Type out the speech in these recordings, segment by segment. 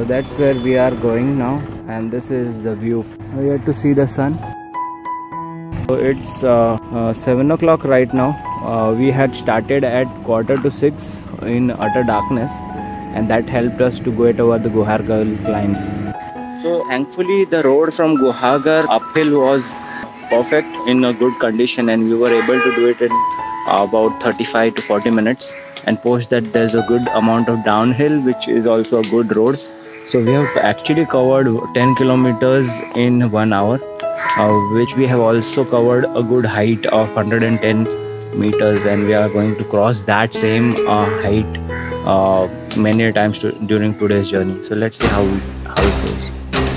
that's where we are going now, and this is the view. We have to see the sun. So it's 7 o'clock right now. We had started at 5:45 in utter darkness, and that helped us to go over the Guhagar climbs. So thankfully the road from Guhagar uphill was perfect, in a good condition, and we were able to do it in about 35 to 40 minutes. And post that, there's a good amount of downhill, which is also a good road. So we have actually covered 10 kilometers in 1 hour, which we have also covered a good height of 110 meters, and we are going to cross that same height many times during today's journey. So let's see how it goes.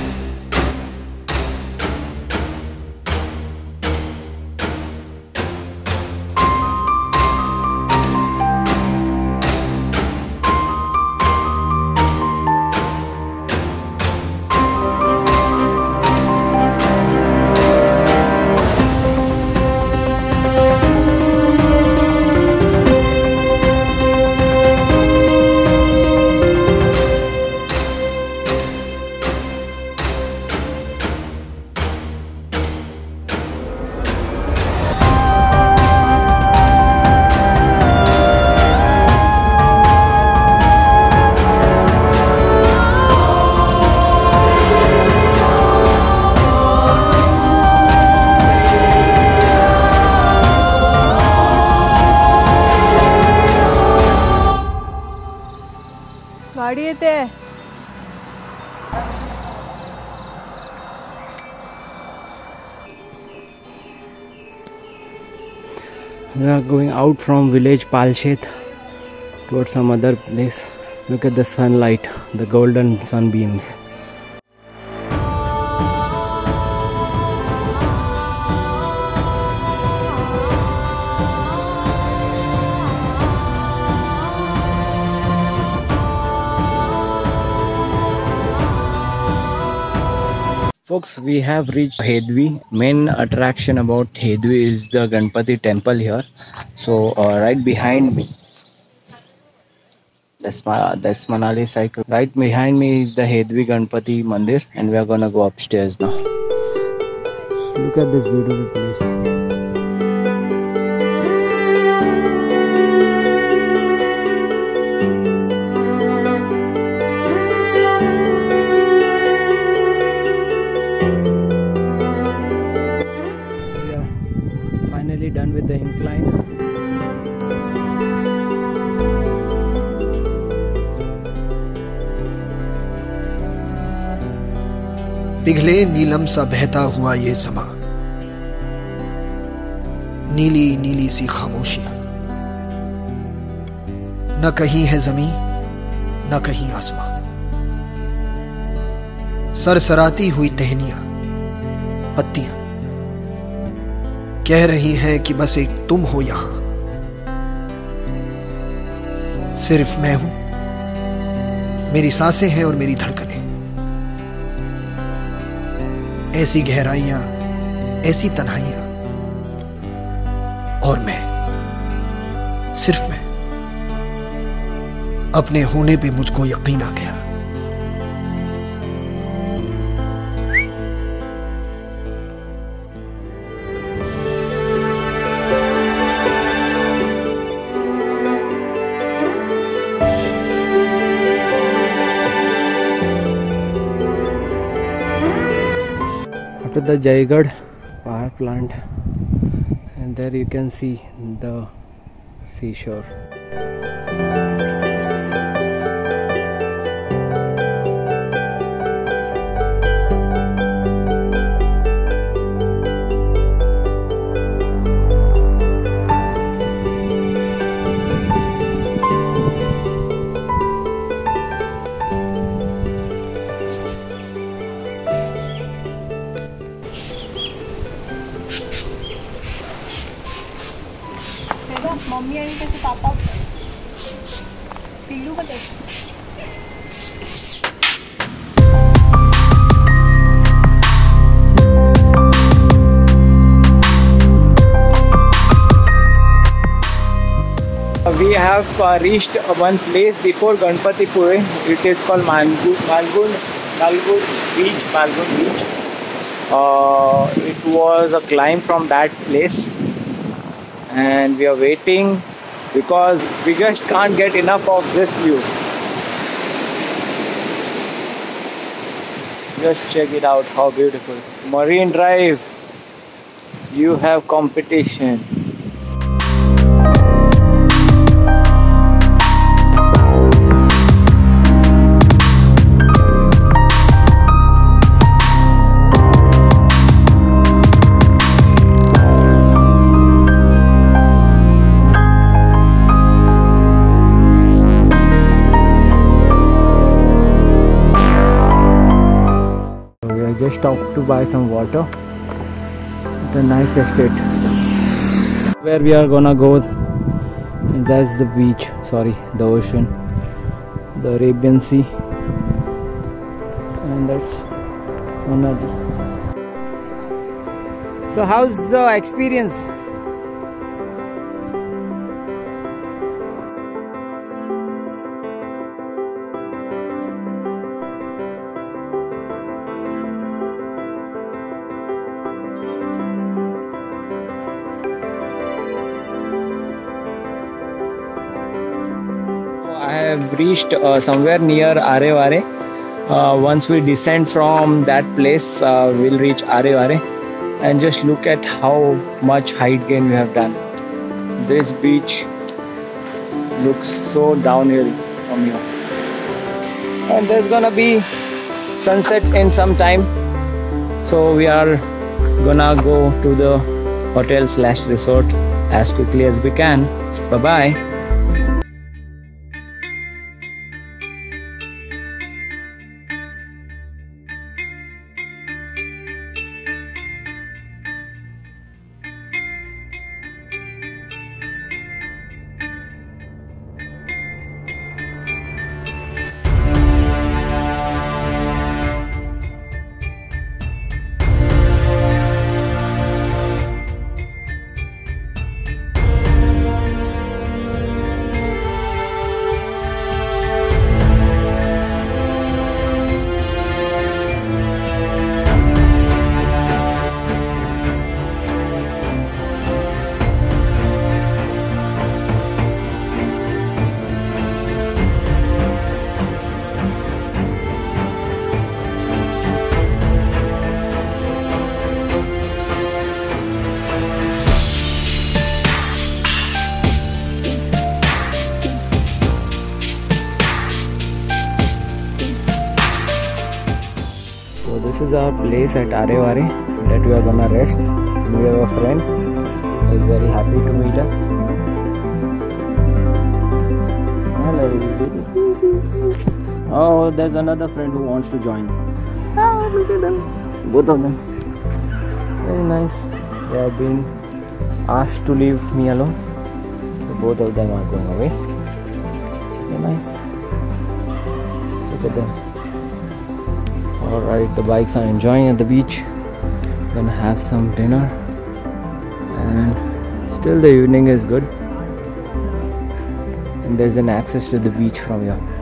गाड़ी येते. We are going out from village Palshet towards some other place. Look at the sunlight, the golden sunbeams. Folks, we have reached Hedvi. Main attraction about Hedvi is the Ganpati temple here. So right behind me, that's Manali cycle. Right behind me is the Hedvi Ganpati Mandir, and we are gonna go upstairs now. Look at this beautiful place. Done with the incline. पिघले नीलम सा बहता हुआ ये समा, नीली नीली सी खामोशियां, न कहीं है जमीन न कहीं आसमां, सरसराती हुई टहनियां पत्तियां कह रही हैं कि बस एक तुम हो यहां, सिर्फ मैं हूं, मेरी सांसें हैं और मेरी धड़कनें, ऐसी गहराइयां, ऐसी तन्हाइयां, और मैं, सिर्फ मैं। अपने होने पे मुझको यकीन आ गया। After the Jaigarh power plant, and there you can see the seashore. Mummy आणि त्याचे पापा पिल्लू का ते. We have have reached one place before Ganpatipure. It is called Malgun Beach. It was a climb from that place, and we are waiting because we just can't get enough of this view. Just check it out, how beautiful. Marine Drive, you have competition. Just stopped to buy some water at a nice estate. Where we are gonna go, and that's the beach, sorry, the ocean, the Arabian Sea, and that's another. So how's the experience? I have reached somewhere near Aare Ware. Once we descend from that place, we'll reach Aare Ware, and just look at how much height gain we have done. This beach looks so downhill from here, and there's gonna be sunset in some time, so we are gonna go to the hotel/resort as quickly as we can. Bye bye. So this is our place at Aare Ware that we are gonna rest. And we have a friend who is very happy to meet us. Hello. Oh, there's another friend who wants to join. Oh, look at them. Both of them. Very nice. They have been asked to leave me alone. So both of them are going away. Very nice. Look at them. Alright, the bikes are enjoying at the beach. Gonna have some dinner, and still the evening is good, and there's an access to the beach from here.